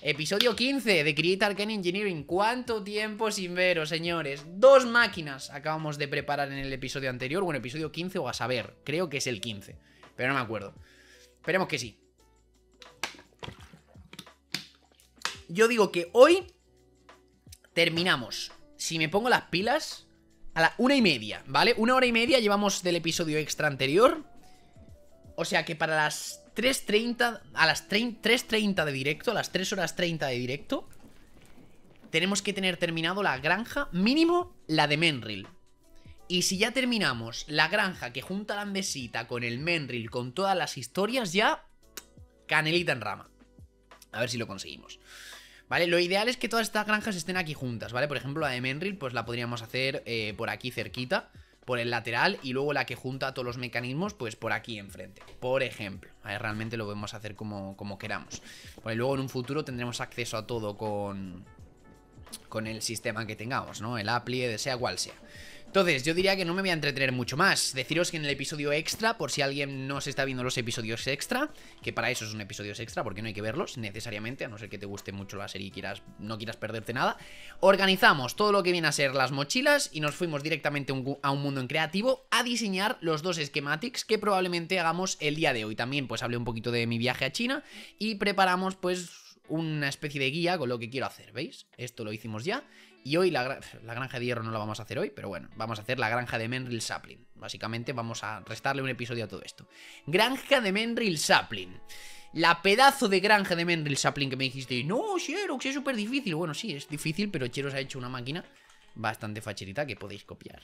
Episodio 15 de Create Arcane Engineering. ¿Cuánto tiempo sin veros, señores? 2 máquinas acabamos de preparar en el episodio anterior. Bueno, episodio 15 o a saber. Creo que es el 15, pero no me acuerdo. Esperemos que sí. Yo digo que hoy terminamos, si me pongo las pilas, a la 1:30, ¿vale? 1 hora y media llevamos del episodio extra anterior. O sea que para las 3:30, a las 3:30 de directo, a las 3 horas 30 de directo, tenemos que tener terminado la granja, mínimo la de Menril. Y si ya terminamos la granja que junta la andesita con el Menril, con todas las historias, ya canelita en rama. A ver si lo conseguimos. ¿Vale? Lo ideal es que todas estas granjas estén aquí juntas, ¿vale? Por ejemplo, la de Menril, pues la podríamos hacer por aquí cerquita, por el lateral, y luego la que junta todos los mecanismos, pues por aquí enfrente, por ejemplo. A ver, realmente lo podemos hacer como queramos. Porque luego en un futuro tendremos acceso a todo con el sistema que tengamos, ¿no? El apply, sea cual sea. Entonces, yo diría que no me voy a entretener mucho más. Deciros que en el episodio extra, por si alguien no se está viendo los episodios extra, que para eso son episodios extra, porque no hay que verlos necesariamente, a no ser que te guste mucho la serie y no quieras perderte nada, organizamos todo lo que viene a ser las mochilas y nos fuimos directamente a un mundo en creativo a diseñar los 2 schematics que probablemente hagamos el día de hoy. También pues hablé un poquito de mi viaje a China y preparamos pues una especie de guía con lo que quiero hacer, ¿veis? Esto lo hicimos ya. Y hoy la granja de hierro no la vamos a hacer hoy, pero bueno, vamos a hacer la granja de Menril Sapling. Básicamente vamos a restarle un episodio a todo esto. Granja de Menril Sapling. La pedazo de granja de Menril Sapling que me dijiste, no, Xerox, es súper difícil. Bueno, sí, es difícil, pero Xerox ha hecho una máquina bastante facherita que podéis copiar.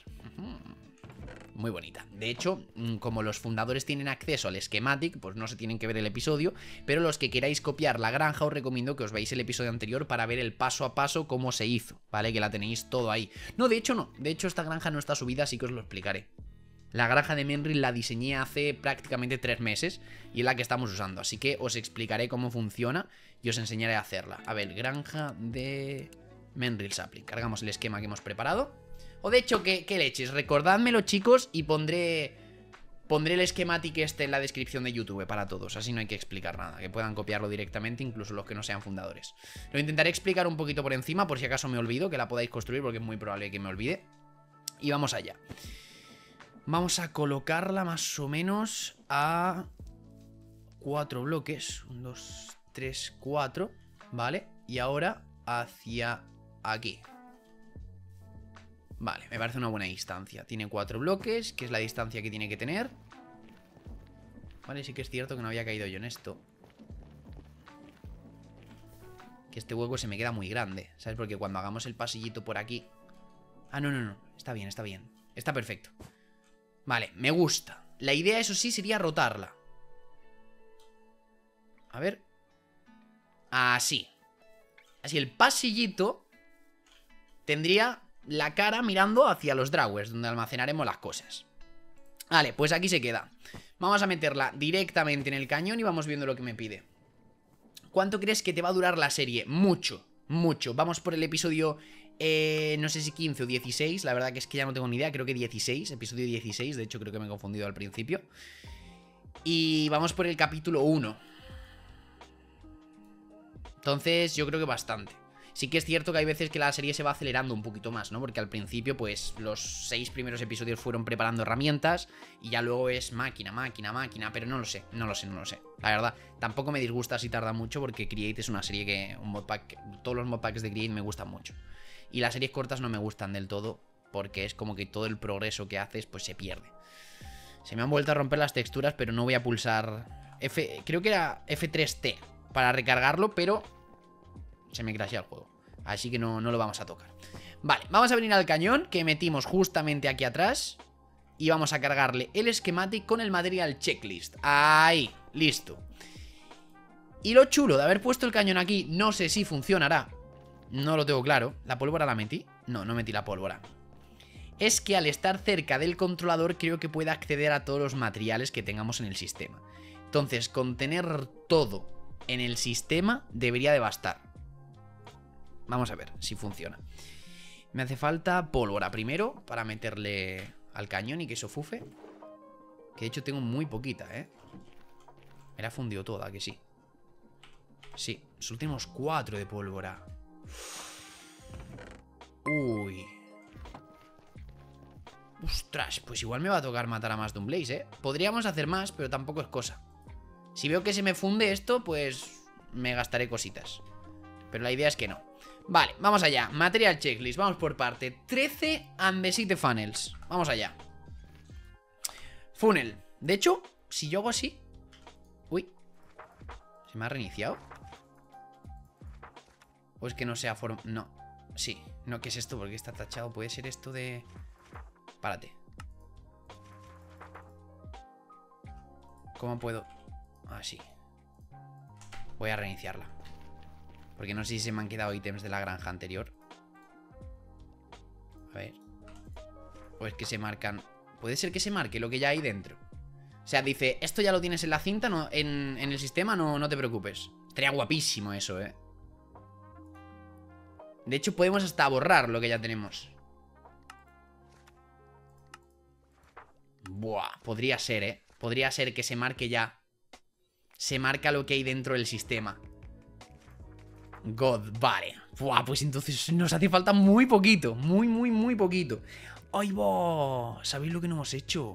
Muy bonita. De hecho, como los fundadores tienen acceso al schematic, pues no se tienen que ver el episodio, pero los que queráis copiar la granja os recomiendo que os veáis el episodio anterior para ver el paso a paso cómo se hizo, ¿vale? Que la tenéis todo ahí. No, de hecho no. De hecho esta granja no está subida, así que os lo explicaré. La granja de Menril la diseñé hace prácticamente 3 meses y es la que estamos usando, así que os explicaré cómo funciona y os enseñaré a hacerla. A ver, granja de Menril Sapling. Cargamos el esquema que hemos preparado. O de hecho, ¿qué leches? Recordádmelo, chicos, y pondré el schematic este en la descripción de YouTube para todos. Así no hay que explicar nada, que puedan copiarlo directamente, incluso los que no sean fundadores. Lo intentaré explicar un poquito por encima, por si acaso me olvido, que la podáis construir, porque es muy probable que me olvide. Y vamos allá. Vamos a colocarla más o menos a 4 bloques. 1, 2, 3, 4. ¿Vale? Y ahora hacia aquí. Vale, me parece una buena distancia. Tiene 4 bloques, que es la distancia que tiene que tener. Vale, sí que es cierto que no había caído yo en esto. Que este hueco se me queda muy grande, ¿sabes? Porque cuando hagamos el pasillito por aquí... Ah, no, está bien, está bien. Está perfecto. Vale, me gusta. La idea, eso sí, sería rotarla. A ver. Así. Así el pasillito tendría la cara mirando hacia los drawers, donde almacenaremos las cosas. Vale, pues aquí se queda. Vamos a meterla directamente en el cañón y vamos viendo lo que me pide. ¿Cuánto crees que te va a durar la serie? Mucho, mucho. Vamos por el episodio, no sé si 15 o 16. La verdad que es que ya no tengo ni idea, creo que 16. Episodio 16, de hecho creo que me he confundido al principio. Y vamos por el capítulo 1. Entonces yo creo que bastante. Sí que es cierto que hay veces que la serie se va acelerando un poquito más, ¿no? Porque al principio, pues, los 6 primeros episodios fueron preparando herramientas y ya luego es máquina, pero no lo sé. La verdad, tampoco me disgusta si tarda mucho porque Create es una serie que, todos los modpacks de Create me gustan mucho. Y las series cortas no me gustan del todo porque es como que todo el progreso que haces, pues, se pierde. Se me han vuelto a romper las texturas, pero no voy a pulsar creo que era F3T para recargarlo, pero se me crashea el juego. Así que no lo vamos a tocar. Vale, vamos a venir al cañón que metimos justamente aquí atrás. Y vamos a cargarle el schematic con el material checklist. Ahí, listo. Y lo chulo de haber puesto el cañón aquí, no sé si funcionará, no lo tengo claro. ¿La pólvora la metí? No metí la pólvora. Es que al estar cerca del controlador creo que puede acceder a todos los materiales que tengamos en el sistema. Entonces, con tener todo en el sistema debería de bastar. Vamos a ver si funciona. Me hace falta pólvora primero para meterle al cañón y que eso fufe. Que de hecho tengo muy poquita, ¿eh? Me la fundió toda, que sí. Sí, solo tenemos 4 de pólvora. Uy. Ostras, pues igual me va a tocar matar a más de un Blaze, ¿eh? Podríamos hacer más, pero tampoco es cosa. Si veo que se me funde esto, pues me gastaré cositas. Pero la idea es que no. Vale, vamos allá. Material checklist, vamos por parte. 13 andesite funnels. Vamos allá. Funnel. De hecho, si yo hago así... Uy. ¿Se me ha reiniciado? ¿O es que no sea forma...? No. Sí. No, ¿qué es esto? Porque está tachado. Puede ser esto de... Párate. ¿Cómo puedo...? Así. Voy a reiniciarla. Porque no sé si se me han quedado ítems de la granja anterior. A ver. O es que se marcan... Puede ser que se marque lo que ya hay dentro. O sea, dice, esto ya lo tienes en la cinta, no, en el sistema, no te preocupes. Estaría guapísimo eso, ¿eh? De hecho, podemos hasta borrar lo que ya tenemos. Buah, podría ser, ¿eh? Podría ser que se marque ya. Se marca lo que hay dentro del sistema. God, vale. Buah, pues entonces nos hace falta muy poquito. Muy poquito. ¡Ay, va! ¿Sabéis lo que no hemos hecho?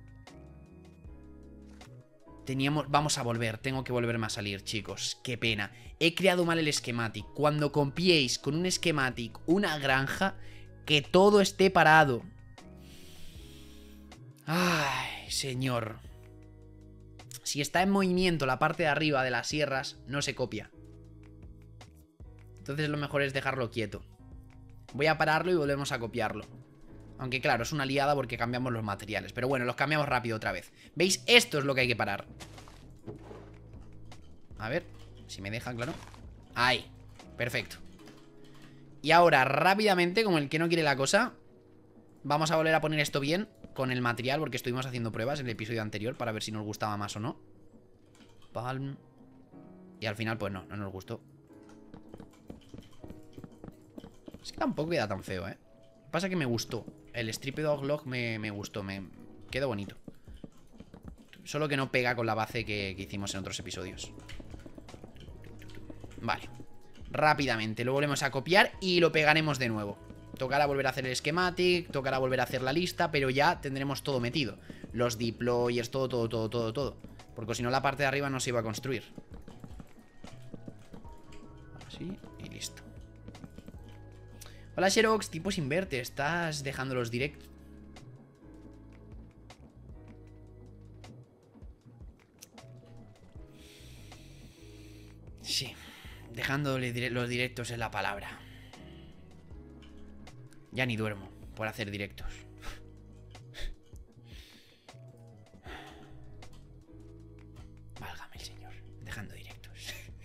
Vamos a volver. Tengo que volverme a salir, chicos. Qué pena. He creado mal el schematic. Cuando copiéis con un schematic una granja, que todo esté parado. Ay, señor. Si está en movimiento la parte de arriba de las sierras, no se copia. Entonces lo mejor es dejarlo quieto. Voy a pararlo y volvemos a copiarlo. Aunque claro, es una liada porque cambiamos los materiales. Pero bueno, los cambiamos rápido otra vez. ¿Veis? Esto es lo que hay que parar. A ver, si me deja, claro. Ahí, perfecto. Y ahora, rápidamente, como el que no quiere la cosa, vamos a volver a poner esto bien con el material, porque estuvimos haciendo pruebas en el episodio anterior para ver si nos gustaba más o no. Palm. Y al final, pues no nos gustó. Es que tampoco queda tan feo, ¿eh? Pasa que me gustó. El Strip Dog Log me gustó, me quedó bonito. Solo que no pega con la base que hicimos en otros episodios. Vale. Rápidamente lo volvemos a copiar y lo pegaremos de nuevo. Tocará volver a hacer el schematic, tocará volver a hacer la lista, pero ya tendremos todo metido. Los deployers, todo. Porque si no la parte de arriba no se iba a construir. Así y listo. Hola Xerox, tipos inverte, ¿estás dejando los directos? Sí, dejando los directos es la palabra. Ya ni duermo por hacer directos. Válgame el señor, dejando directos.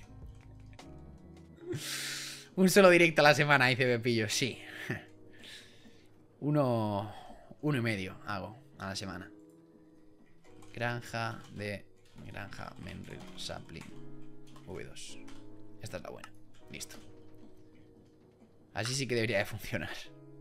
Un solo directo a la semana, dice Pepillo, sí. Uno y medio hago a la semana. Granja Menril Sapling V2. Esta es la buena. Listo. Así sí que debería de funcionar.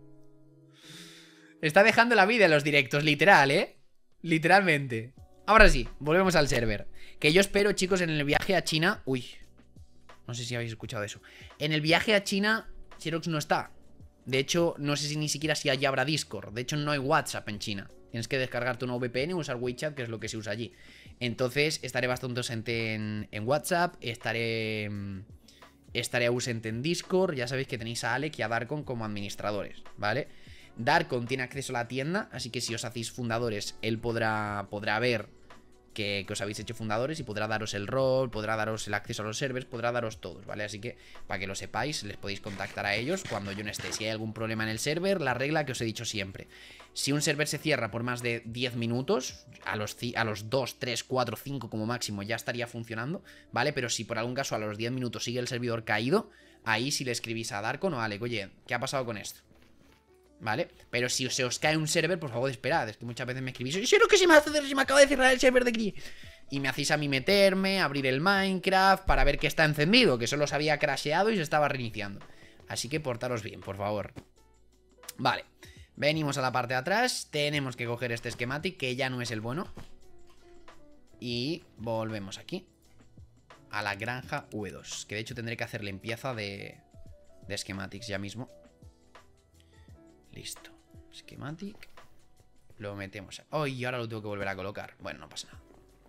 Está dejando la vida en los directos, literal, ¿eh? Literalmente. Ahora sí, volvemos al server. Que yo espero, chicos, en el viaje a China... Uy, no sé si habéis escuchado eso. En el viaje a China, Xerox no está. De hecho, no sé si ni siquiera si allá habrá Discord. De hecho, no hay WhatsApp en China. Tienes que descargarte una VPN y usar WeChat, que es lo que se usa allí. Entonces, estaré bastante ausente en WhatsApp. Estaré ausente en Discord. Ya sabéis que tenéis a Alec y a Darkon como administradores, ¿vale? Darkon tiene acceso a la tienda, así que si os hacéis fundadores, él podrá ver que os habéis hecho fundadores y podrá daros el rol, podrá daros el acceso a los servers, podrá daros todos, ¿vale? Así que, para que lo sepáis, les podéis contactar a ellos cuando yo no esté. Si hay algún problema en el server, la regla que os he dicho siempre. Si un server se cierra por más de 10 minutos, a los 2, 3, 4, 5 como máximo ya estaría funcionando, ¿vale? Pero si por algún caso a los 10 minutos sigue el servidor caído, ahí sí le escribís a Darkon o a Alec, oye, ¿qué ha pasado con esto? ¿Vale? Pero si se os cae un server, por favor, esperad. Es que muchas veces me escribís, oye, ¿qué se me hace? Se me acaba de cerrar el server de aquí. Y me hacéis a mí meterme, abrir el Minecraft para ver que está encendido, que solo se había crasheado y se estaba reiniciando. Así que portaros bien, por favor. Vale, venimos a la parte de atrás. Tenemos que coger este schematic, que ya no es el bueno. Y volvemos aquí. a la granja V2. Que de hecho tendré que hacer limpieza de schematics ya mismo. Listo. Schematic. Lo metemos. Oh, y ahora lo tengo que volver a colocar. Bueno, no pasa nada.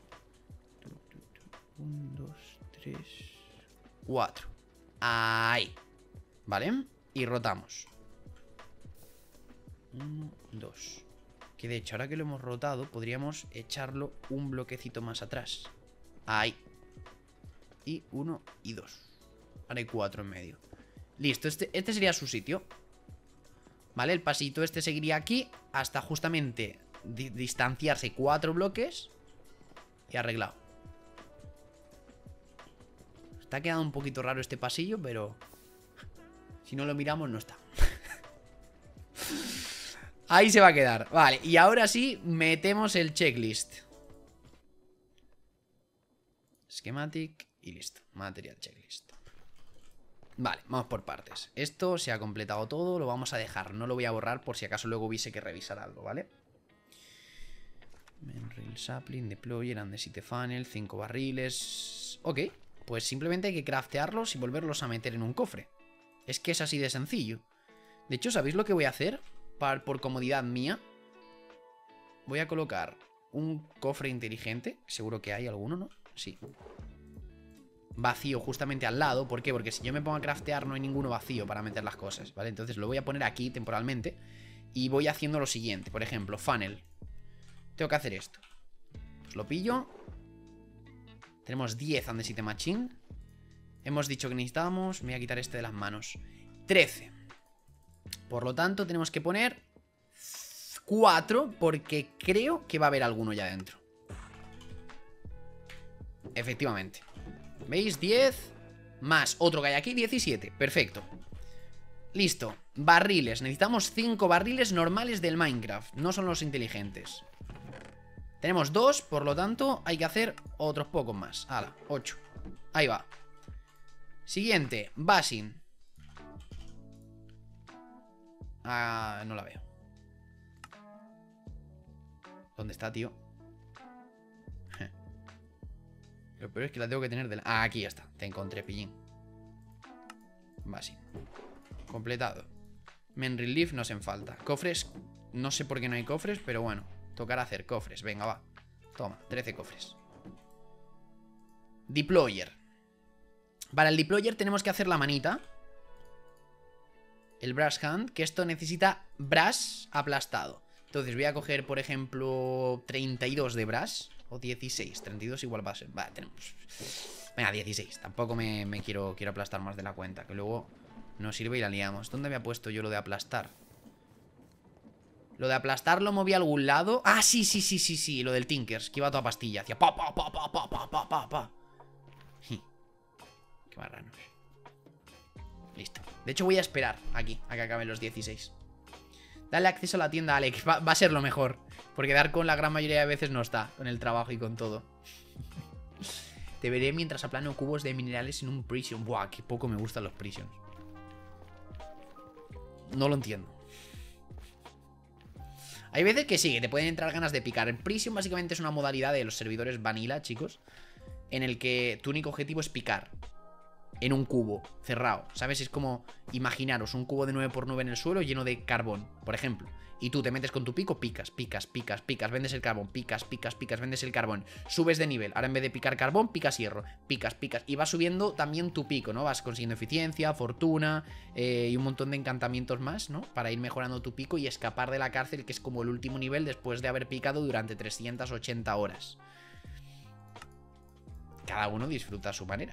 1, 2, 3, 4. Ahí. ¿Vale? Y rotamos. 1, 2. Que de hecho, ahora que lo hemos rotado, podríamos echarlo un bloquecito más atrás. Ahí. Y 1 y 2. Ahora hay 4 en medio. Listo, este sería su sitio. ¿Vale? El pasito este seguiría aquí hasta justamente distanciarse 4 bloques. Y arreglado. Está quedando un poquito raro este pasillo, pero si no lo miramos no está. Ahí se va a quedar. Vale, y ahora sí metemos el checklist. Schematic y listo. Material checklist. Vale, vamos por partes. Esto se ha completado todo, lo vamos a dejar. No lo voy a borrar por si acaso luego hubiese que revisar algo, ¿vale? Menril sapling, deployer, andesite funnel, 5 barriles. Ok, pues simplemente hay que craftearlos y volverlos a meter en un cofre. Es que es así de sencillo. De hecho, ¿sabéis lo que voy a hacer? Por comodidad mía, voy a colocar un cofre inteligente. Seguro que hay alguno, ¿no? Sí. Vacío justamente al lado. ¿Por qué? Porque si yo me pongo a craftear no hay ninguno vacío para meter las cosas, ¿vale? Entonces lo voy a poner aquí temporalmente. Y voy haciendo lo siguiente. Por ejemplo, funnel. Tengo que hacer esto. Pues lo pillo. Tenemos 10 andesite machine. Hemos dicho que necesitábamos. Me voy a quitar este de las manos. 13. Por lo tanto, tenemos que poner 4, porque creo que va a haber alguno ya dentro. Efectivamente. ¿Veis? 10 más otro que hay aquí, 17. Perfecto. Listo. Barriles. Necesitamos 5 barriles normales del Minecraft. No son los inteligentes. Tenemos 2, por lo tanto hay que hacer otros pocos más. Hala, 8. Ahí va. Siguiente, basin. Ah, no la veo. ¿Dónde está, tío? Lo peor es que la tengo que tener de la... Ah, aquí está. Te encontré, pillín. Basin. Completado. Men relief nos en falta. Cofres. No sé por qué no hay cofres, pero bueno. Tocará hacer cofres. Venga, va. Toma, 13 cofres. Deployer. Para el deployer tenemos que hacer la manita. El brass hand, que esto necesita brass aplastado. Entonces voy a coger, por ejemplo, 32 de brass. O 16, 32 igual va a ser. Vale, tenemos. Venga, 16. Tampoco me quiero aplastar más de la cuenta, que luego nos sirve y la liamos. ¿Dónde había puesto yo lo de aplastar? Lo de aplastar lo moví a algún lado. Ah, sí. Lo del Tinkers, que iba a toda pastilla. Hacía pa. Qué marranos. Listo. De hecho voy a esperar aquí a que acaben los 16. Dale acceso a la tienda, Alex. Va a ser lo mejor. Porque dar con la gran mayoría de veces no está. Con el trabajo y con todo. Te veré mientras aplano cubos de minerales en un prison. Buah, qué poco me gustan los prisons. No lo entiendo. Hay veces que sí, que te pueden entrar ganas de picar. El prison básicamente es una modalidad de los servidores vanilla, chicos, en el que tu único objetivo es picar en un cubo cerrado, ¿sabes? Es como, imaginaros un cubo de 9×9 en el suelo lleno de carbón, por ejemplo. Y tú te metes con tu pico, picas, vendes el carbón, picas, vendes el carbón. Subes de nivel, ahora en vez de picar carbón, picas hierro, picas. Y vas subiendo también tu pico, ¿no? Vas consiguiendo eficiencia, fortuna y un montón de encantamientos más, ¿no? Para ir mejorando tu pico y escapar de la cárcel, que es como el último nivel después de haber picado durante 380 horas. Cada uno disfruta a su manera.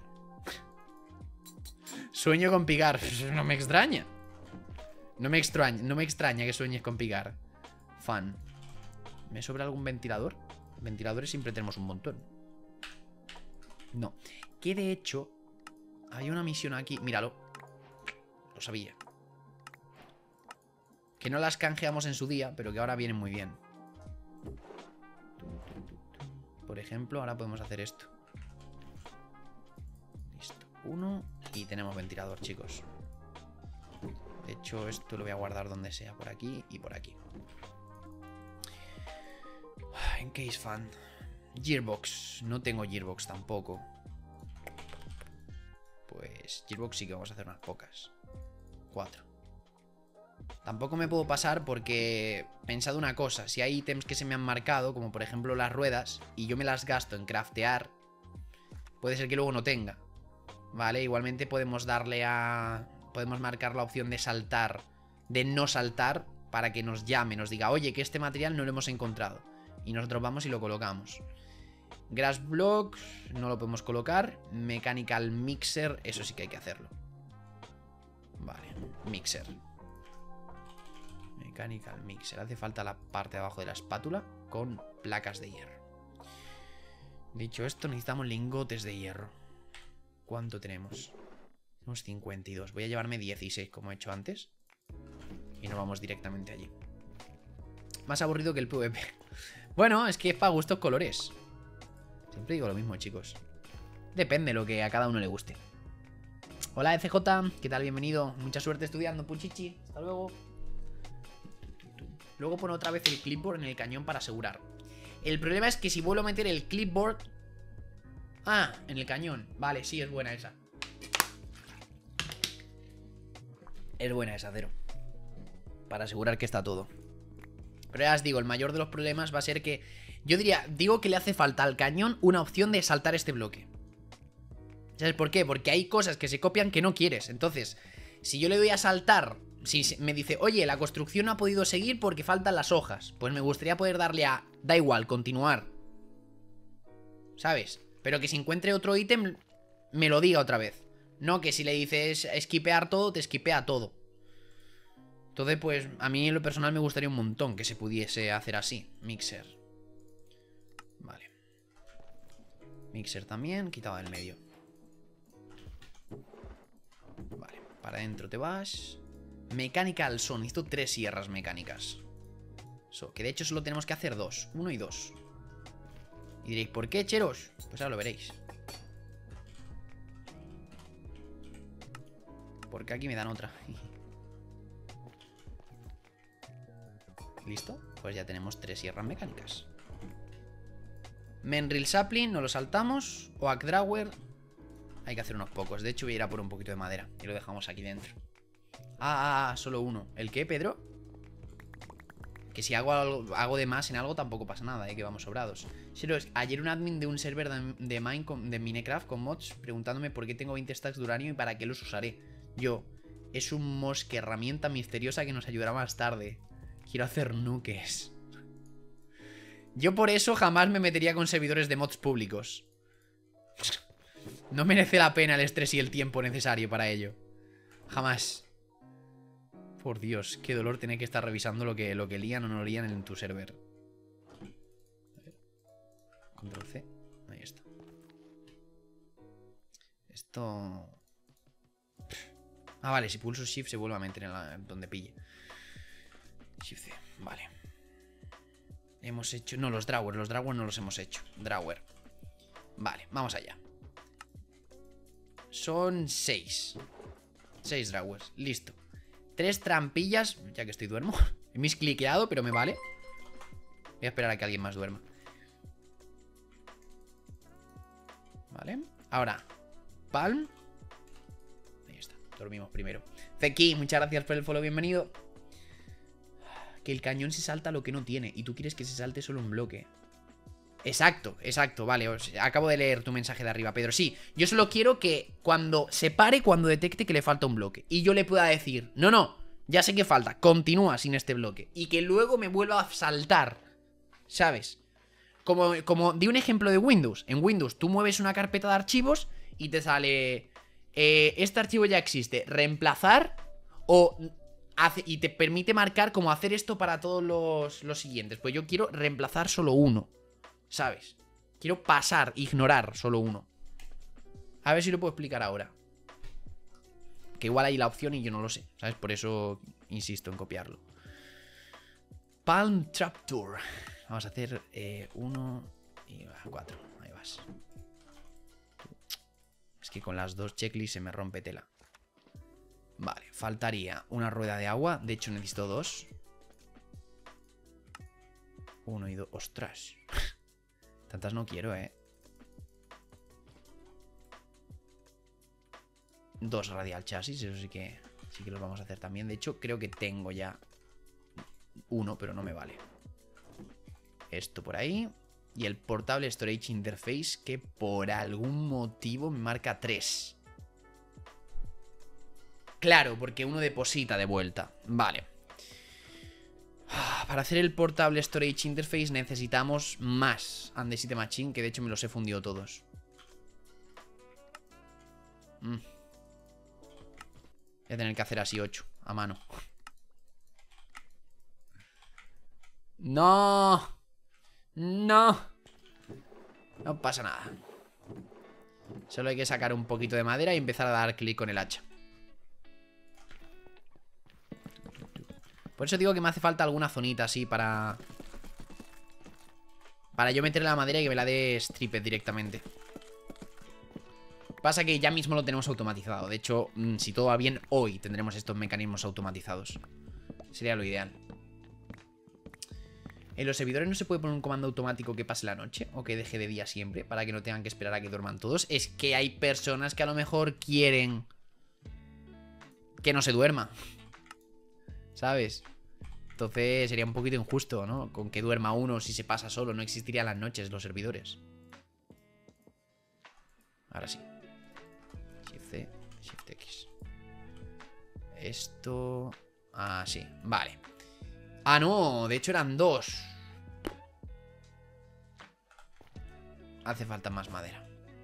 Sueño con picar. No me extraña. No me extraña que sueñes con picar. Fan. ¿Me sobra algún ventilador? Ventiladores siempre tenemos un montón. No. Que de hecho hay una misión aquí. Míralo. Lo sabía. Que no las canjeamos en su día, pero que ahora vienen muy bien. Por ejemplo, ahora podemos hacer esto. Listo. 1. Y tenemos ventilador, chicos. De hecho, esto lo voy a guardar donde sea. Por aquí y por aquí. En case fan. Gearbox. No tengo gearbox tampoco. 3. Gearbox sí que vamos a hacer unas pocas. 4. Tampoco me puedo pasar porque he pensado una cosa. Si hay ítems que se me han marcado, como por ejemplo las ruedas, y yo me las gasto en craftear, puede ser que luego no tenga. Vale, igualmente podemos darle a... Podemos marcar la opción de saltar, de no saltar, para que nos llame, nos diga, oye, que este material no lo hemos encontrado. Y nosotros vamos y lo colocamos. Grass Block, no lo podemos colocar. Mechanical Mixer, eso sí que hay que hacerlo. Vale, Mixer. Mechanical Mixer. Hace falta la parte de abajo de la espátula con placas de hierro. Dicho esto, necesitamos lingotes de hierro. ¿Cuánto tenemos? Tenemos 52. Voy a llevarme 16 como he hecho antes. Y nos vamos directamente allí. Más aburrido que el PvP. Bueno, es que es para gustos colores. Siempre digo lo mismo, chicos. Depende lo que a cada uno le guste. Hola, FJ. ¿Qué tal? Bienvenido. Mucha suerte estudiando, Puchichi. Hasta luego. Luego pone otra vez el clipboard en el cañón para asegurar. El problema es que si vuelvo a meter el clipboard... Ah, en el cañón. Vale, sí, es buena esa. Es buena esa, Cero. Para asegurar que está todo. Pero ya os digo, el mayor de los problemas va a ser que... Yo digo que le hace falta al cañón una opción de saltar este bloque. ¿Sabes por qué? Porque hay cosas que se copian que no quieres. Entonces, si yo le doy a saltar... Si me dice, oye, la construcción no ha podido seguir porque faltan las hojas, pues me gustaría poder darle a... Da igual, continuar. ¿Sabes? Pero que si encuentre otro ítem, me lo diga otra vez. No que si le dices esquipear todo, te esquipea todo. Entonces, pues, a mí en lo personal me gustaría un montón que se pudiese hacer así. Mixer. Vale. Mixer también, quitado del medio. Vale, para adentro te vas. Mechanical son, necesito 3 sierras mecánicas. Que de hecho solo tenemos que hacer 2. 1 y 2. Y diréis, ¿por qué, cheros? Pues ahora lo veréis. Porque aquí me dan otra. ¿Listo? Pues ya tenemos 3 sierras mecánicas. Menril Sapling, no lo saltamos. Oak Drawer. Hay que hacer unos pocos. De hecho voy a ir a por un poquito de madera. Y lo dejamos aquí dentro. Solo uno. ¿El qué, Pedro? Que si hago de más en algo tampoco pasa nada, que vamos sobrados. Ayer un admin de un server de Minecraft con mods preguntándome por qué tengo 20 stacks de uranio y para qué los usaré. Es un mosque herramienta misteriosa que nos ayudará más tarde. Quiero hacer nuques. Yo por eso jamás me metería con servidores de mods públicos. No merece la pena el estrés y el tiempo necesario para ello. Jamás. Por Dios, qué dolor tener que estar revisando lo que lían o no lían en tu server. A ver. Control C. Ahí está. Esto... vale, si pulso Shift se vuelve a meter en donde pille. Shift C, vale. Hemos hecho... No, los Drawer no los hemos hecho. Drawer. Vale, vamos allá. Son 6. 6 Drawers, listo. 3 trampillas, ya que estoy duermo. He miscliqueado, pero me vale. Voy a esperar a que alguien más duerma. Vale, ahora Palm. Ahí está, dormimos primero. Zeki, muchas gracias por el follow, bienvenido. Que el cañón se salta lo que no tiene. Y tú quieres que se salte solo un bloque. Exacto, exacto, vale. Acabo de leer tu mensaje de arriba, Pedro. Sí, yo solo quiero que cuando se pare, cuando detecte que le falta un bloque, y yo le pueda decir, no, ya sé que falta, continúa sin este bloque. Y que luego me vuelva a saltar, ¿sabes? Como di un ejemplo de Windows. En Windows tú mueves una carpeta de archivos y te sale... este archivo ya existe. Reemplazar y te permite marcar como hacer esto para todos los siguientes. Pues yo quiero reemplazar solo uno, ¿sabes? Quiero pasar, ignorar solo uno. A ver si lo puedo explicar ahora. Que igual hay la opción y yo no lo sé, ¿sabes? Por eso insisto en copiarlo. Palm Trapdoor. Vamos a hacer 1 y 4. Ahí vas. Es que con las 2 checklists se me rompe tela. Vale, faltaría una rueda de agua. De hecho necesito 2. 1 y 2. ¡Ostras! Tantas no quiero, 2 radial chasis, eso sí que los vamos a hacer también. De hecho, creo que tengo ya 1, pero no me vale. Esto por ahí. Y el portable storage interface, que por algún motivo me marca 3. Claro, porque uno deposita de vuelta. Vale. Para hacer el portable storage interface necesitamos más Andesite Machine, que de hecho me los he fundido todos. Voy a tener que hacer así 8 a mano. No. No. No pasa nada. Solo hay que sacar un poquito de madera y empezar a dar clic con el hacha. Por eso digo que me hace falta alguna zonita así para yo meterle la madera y que me la dé Stripped directamente. Pasa que ya mismo lo tenemos automatizado. De hecho, si todo va bien, hoy tendremos estos mecanismos automatizados. Sería lo ideal. ¿En los servidores no se puede poner un comando automático que pase la noche? ¿O que deje de día siempre? Para que no tengan que esperar a que duerman todos. Es que hay personas que a lo mejor quieren que no se duerma, ¿sabes? Entonces sería un poquito injusto, ¿no? Con que duerma uno si se pasa solo. No existirían las noches los servidores. Ahora sí. Shift C, Shift X. Esto... Ah, sí, vale. Ah, no, de hecho eran 2. Hace falta más madera.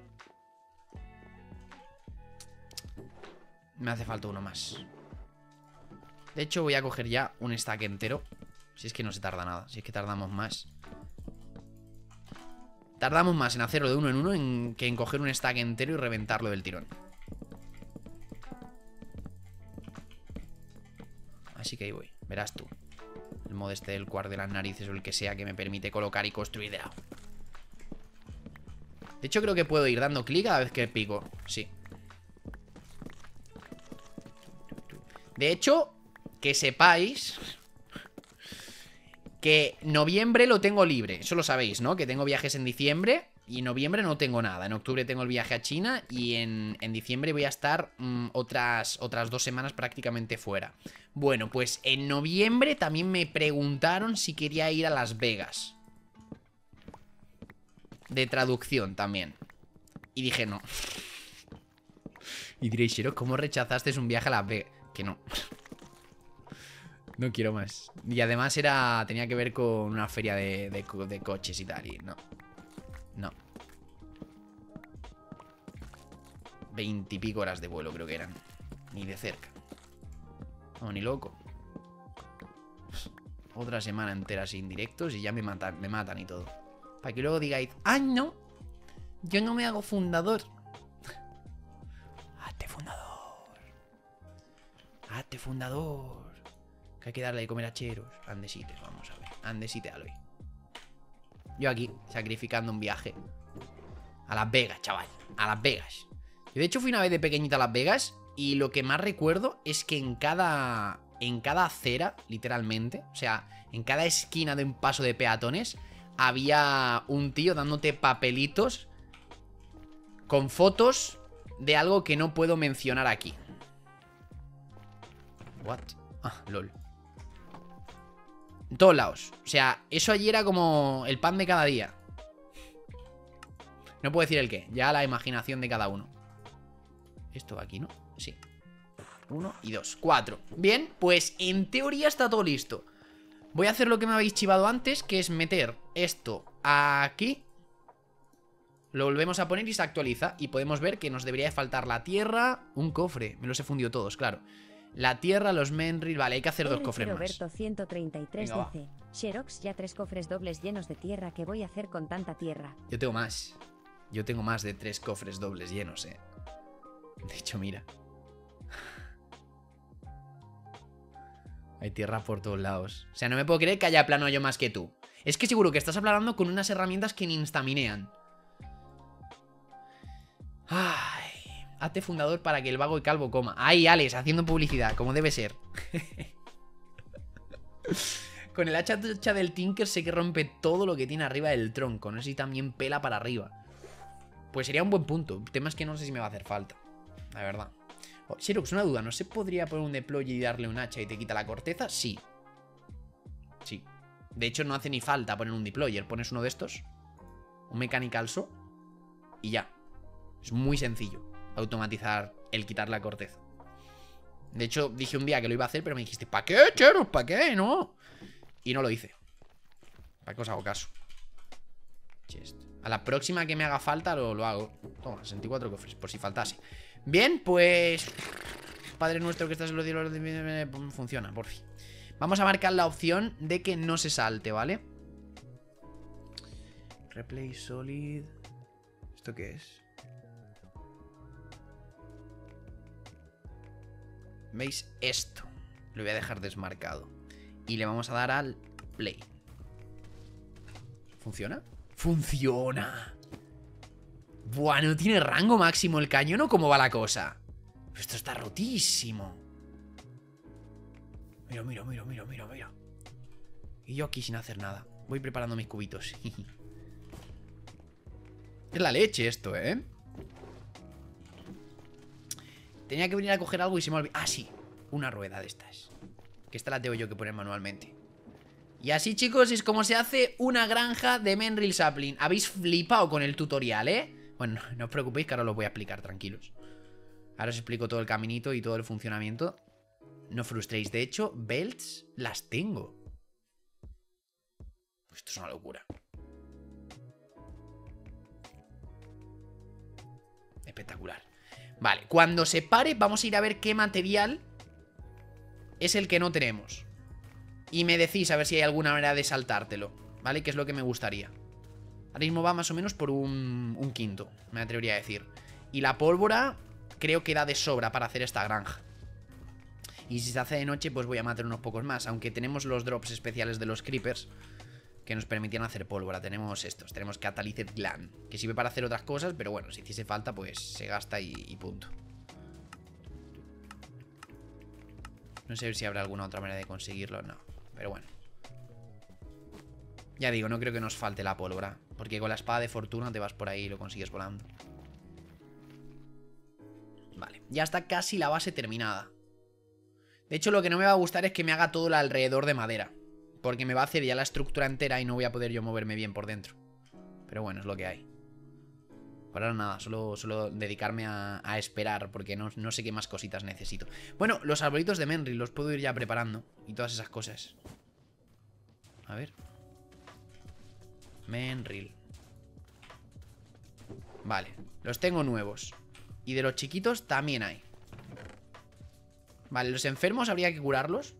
Me hace falta uno más. De hecho voy a coger ya un stack entero. Si es que no se tarda nada. Si es que tardamos más. Tardamos más en hacerlo de uno en uno que en coger un stack entero y reventarlo del tirón. Así que ahí voy, verás tú. El mod este del cuar de las narices o el que sea que me permite colocar y construir de lado. De hecho creo que puedo ir dando clic cada vez que pico. Sí. De hecho, que sepáis que noviembre lo tengo libre. Eso lo sabéis, ¿no? Que tengo viajes en diciembre y en noviembre no tengo nada. En octubre tengo el viaje a China y en diciembre voy a estar otras 2 semanas prácticamente fuera. Bueno, pues en noviembre también me preguntaron si quería ir a Las Vegas. De traducción también. Y dije no. Y diréis, Shiro, ¿cómo rechazaste un viaje a Las Vegas? Que no. No quiero más. Y además tenía que ver con una feria de coches y tal. Y no. No. 20 y pico horas de vuelo creo que eran. Ni de cerca. No, ni loco. Otra semana entera sin directos y ya me matan y todo. Para que luego digáis, ¡ay, no! Yo no me hago fundador. Hazte fundador. Hazte fundador. Que hay que darle de comer a cheros. Andesites, vamos a ver. Andesite Aloy. Yo aquí, sacrificando un viaje. A Las Vegas, chaval. A Las Vegas. Yo de hecho fui una vez de pequeñita a Las Vegas. Y lo que más recuerdo es que en cada acera, literalmente, o sea, en cada esquina de un paso de peatones, había un tío dándote papelitos con fotos de algo que no puedo mencionar aquí. What? Ah, lol. En todos lados. O sea, eso allí era como el pan de cada día. No puedo decir el qué. Ya la imaginación de cada uno. Esto va aquí, ¿no? Sí. 1 y 2, 4. Bien, pues en teoría está todo listo. Voy a hacer lo que me habéis chivado antes, que es meter esto aquí. Lo volvemos a poner y se actualiza. Y podemos ver que nos debería de faltar la tierra. Un cofre, me los he fundido todos, claro. La tierra, los Menril, vale, hay que hacer 2 cofres más. Roberto 133 Venga, dice: Xerox, ya 3 cofres dobles llenos de tierra. ¿Qué voy a hacer con tanta tierra? Yo tengo más. Yo tengo más de 3 cofres dobles llenos, De hecho, mira. Hay tierra por todos lados. O sea, no me puedo creer que haya plano yo más que tú. Es que seguro que estás hablando con unas herramientas que ni instaminean. Ay, hazte fundador para que el vago y calvo coma. Ay, Alex, haciendo publicidad, como debe ser. Con el hacha del Tinker sé que rompe todo lo que tiene arriba del tronco. No sé si también pela para arriba. Pues sería un buen punto. El tema es que no sé si me va a hacer falta, la verdad. Oh, Xerox, una duda. ¿No se podría poner un deploy y darle un hacha y te quita la corteza? Sí. Sí. De hecho, no hace ni falta poner un deployer. Pones uno de estos, un mechanical saw, y ya. Es muy sencillo automatizar el quitar la corteza. De hecho, dije un día que lo iba a hacer, pero me dijiste, ¿para qué, Xerox? ¿Para qué? No. Y no lo hice. ¿Para qué os hago caso? Chest. A la próxima que me haga falta lo hago. Toma, 64 cofres, por si faltase. Bien, pues... Padre nuestro que estás en los cielos... Funciona, por fin. Vamos a marcar la opción de que no se salte, ¿vale? Replay solid... ¿Esto qué es? ¿Veis esto? Lo voy a dejar desmarcado. Y le vamos a dar al play. ¿Funciona? ¡Funciona! Buah, ¿no tiene rango máximo el cañón o cómo va la cosa? Esto está rotísimo. Mira, mira, mira, mira, mira, mira. Y yo aquí sin hacer nada. Voy preparando mis cubitos. Es la leche esto, ¿eh? Tenía que venir a coger algo y se me olvidó. Ah, sí, una rueda de estas. Que esta la tengo yo que poner manualmente. Y así, chicos, es como se hace una granja de Menril Sapling. Habéis flipado con el tutorial, ¿eh? Bueno, no os preocupéis que ahora os voy a explicar, tranquilos. Ahora os explico todo el caminito y todo el funcionamiento. No frustréis, de hecho, belts las tengo. Esto es una locura. Espectacular. Vale, cuando se pare vamos a ir a ver qué material es el que no tenemos. Y me decís a ver si hay alguna manera de saltártelo, ¿vale? Que es lo que me gustaría. Ahora mismo va más o menos por un quinto, me atrevería a decir. Y la pólvora creo que da de sobra para hacer esta granja. Y si se hace de noche pues voy a matar unos pocos más. Aunque tenemos los drops especiales de los creepers que nos permitían hacer pólvora. Tenemos estos, tenemos Catalyzed Gland, que sirve para hacer otras cosas, pero bueno, si hiciese falta pues se gasta y punto. No sé si habrá alguna otra manera de conseguirlo, no. Pero bueno. Ya digo, no creo que nos falte la pólvora, porque con la espada de fortuna te vas por ahí y lo consigues volando. Vale, ya está casi la base terminada. De hecho, lo que no me va a gustar es que me haga todo el alrededor de madera, porque me va a hacer ya la estructura entera y no voy a poder yo moverme bien por dentro. Pero bueno, es lo que hay. Por ahora nada, solo dedicarme a esperar, porque no sé qué más cositas necesito. Bueno, los arbolitos de Menril los puedo ir ya preparando y todas esas cosas. A ver. Menril. Vale, los tengo nuevos. Y de los chiquitos también hay. Vale, los enfermos habría que curarlos.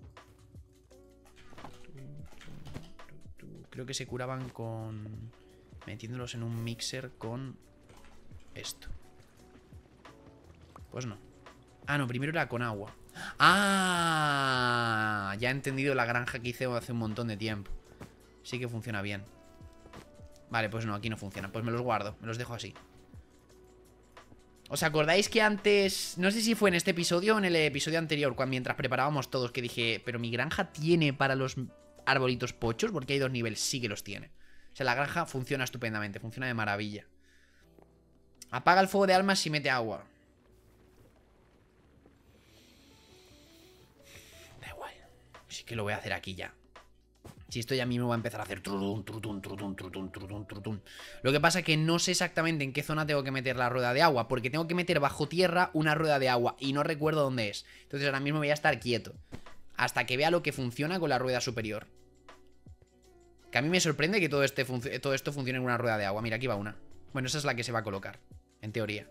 Creo que se curaban con... metiéndolos en un mixer con... esto. Pues no. Ah, no, primero era con agua. ¡Ah! Ya he entendido la granja que hice hace un montón de tiempo. Sí que funciona bien. Vale, pues no, aquí no funciona. Pues me los guardo, me los dejo así. ¿Os acordáis que antes... no sé si fue en este episodio o en el episodio anterior, cuando mientras preparábamos todos, que dije, pero mi granja tiene para los arbolitos pochos, porque hay 2 niveles? Sí que los tiene. O sea, la granja funciona estupendamente, funciona de maravilla. Apaga el fuego de almas y mete agua. Da igual. Sí que lo voy a hacer aquí ya. Si esto ya mismo va a empezar a hacer trutun, trutun, trutun, trutun, trutun, trutun. Lo que pasa es que no sé exactamente en qué zona tengo que meter la rueda de agua, porque tengo que meter bajo tierra una rueda de agua y no recuerdo dónde es. Entonces ahora mismo voy a estar quieto hasta que vea lo que funciona con la rueda superior. Que a mí me sorprende que todo esto funcione en una rueda de agua. Mira, aquí va una. Bueno, esa es la que se va a colocar, en teoría.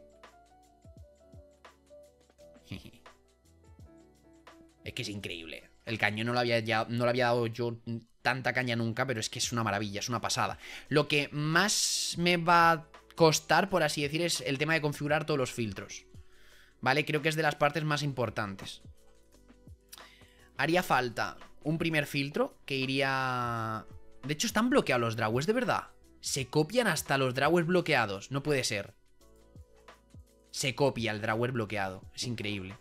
Es que es increíble. El cañón no lo había dado yo tanta caña nunca, pero es que es una maravilla, es una pasada. Lo que más me va a costar, por así decir, es el tema de configurar todos los filtros. ¿Vale? Creo que es de las partes más importantes. Haría falta un primer filtro que iría... De hecho, están bloqueados los Drawers, de verdad. Se copian hasta los Drawers bloqueados. No puede ser. Se copia el Drawer bloqueado. Es increíble.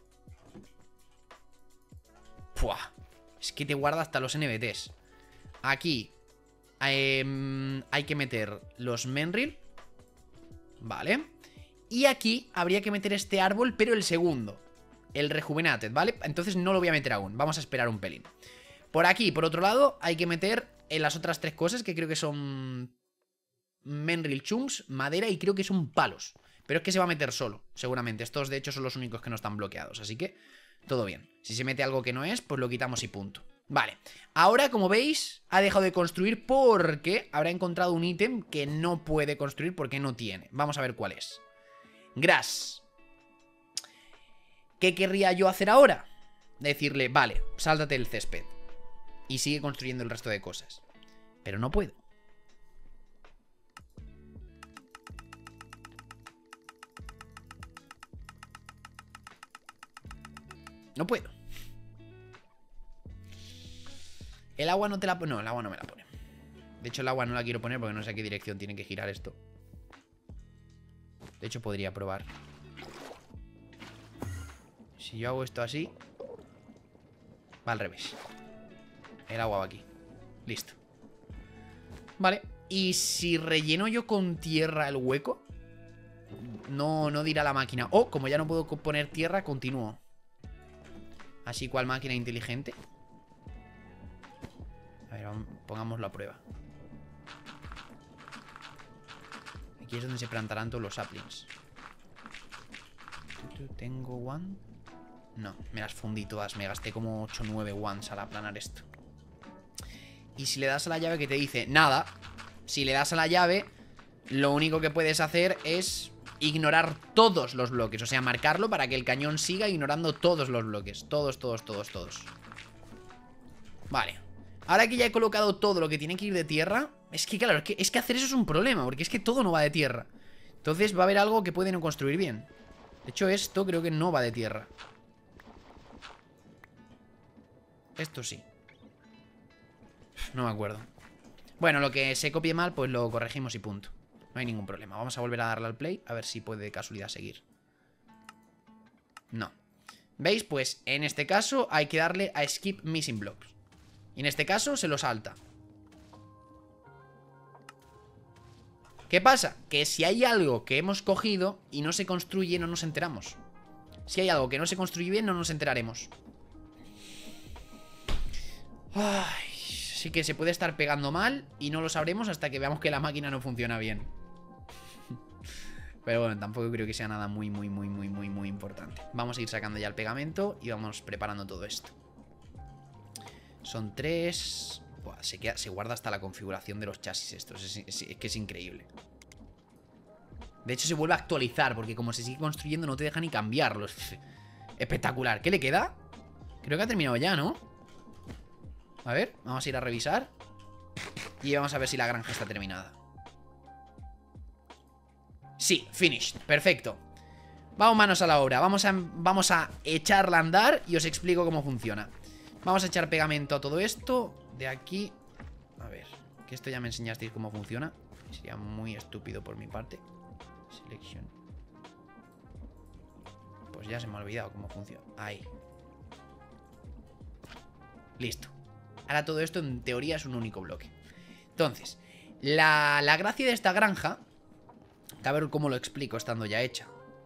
Puah. Es que te guarda hasta los NBTs. Aquí hay que meter los Menril. Vale. Y aquí habría que meter este árbol, pero el segundo. el Rejuvenated, ¿vale? Entonces no lo voy a meter aún, vamos a esperar un pelín. Por aquí, por otro lado, hay que meter en las otras 3 cosas que creo que son Menril Chunks, madera y creo que son palos. Pero es que se va a meter solo, seguramente. Estos de hecho son los únicos que no están bloqueados, así que todo bien. Si se mete algo que no es, pues lo quitamos y punto. Vale, ahora como veis ha dejado de construir porque habrá encontrado un ítem que no puede construir porque no tiene. Vamos a ver cuál es. Grass. ¿Qué querría yo hacer ahora? Decirle, vale, sáltate el césped y sigue construyendo el resto de cosas. Pero no puedo. No puedo. El agua no te la pone. No, el agua no me la pone. De hecho el agua no la quiero poner porque no sé a qué dirección tiene que girar esto. De hecho podría probar. Si yo hago esto así, va al revés. El agua va aquí. Listo. Vale. Y si relleno yo con tierra el hueco, no dirá la máquina. Oh, como ya no puedo poner tierra, continúo. Así cual máquina inteligente. A ver, pongámoslo a prueba. Aquí es donde se plantarán todos los saplings. ¿Tengo one? No, me las fundí todas. Me gasté como 8 o 9 ones al aplanar esto. Y si le das a la llave que te dice nada. Si le das a la llave, lo único que puedes hacer es ignorar todos los bloques. O sea, marcarlo para que el cañón siga ignorando todos los bloques. Todos. Vale. Ahora que ya he colocado todo lo que tiene que ir de tierra. Es que claro, es que hacer eso es un problema. Porque es que todo no va de tierra. Entonces va a haber algo que puede no construir bien. De hecho esto creo que no va de tierra. Esto sí. No me acuerdo. Bueno, lo que se copie mal pues lo corregimos y punto. No hay ningún problema. Vamos a volver a darle al play. A ver si puede de casualidad seguir. No. ¿Veis? Pues en este caso hay que darle a skip missing blocks. Y en este caso se lo salta. ¿Qué pasa? Que si hay algo que hemos cogido y no se construye, no nos enteramos. Si hay algo que no se construye bien, no nos enteraremos. Ay, sí que se puede estar pegando mal y no lo sabremos hasta que veamos que la máquina no funciona bien. Pero bueno, tampoco creo que sea nada muy importante. Vamos a ir sacando ya el pegamento y vamos preparando todo esto. Son 3. Buah, se guarda hasta la configuración de los chasis estos. Es que es increíble. De hecho se vuelve a actualizar porque como se sigue construyendo no te deja ni cambiarlos. Espectacular. ¿Qué le queda? Creo que ha terminado ya, ¿no? A ver, vamos a ir a revisar. Y vamos a ver si la granja está terminada. Sí, finished, perfecto. Vamos manos a la obra. Vamos a echarla a andar y os explico cómo funciona. Vamos a echar pegamento a todo esto. De aquí. A ver, que esto ya me enseñasteis cómo funciona. Sería muy estúpido por mi parte. Selection. Pues ya se me ha olvidado cómo funciona. Ahí. Listo. Ahora todo esto en teoría es un único bloque. Entonces, la gracia de esta granja, a ver cómo lo explico estando ya hecha.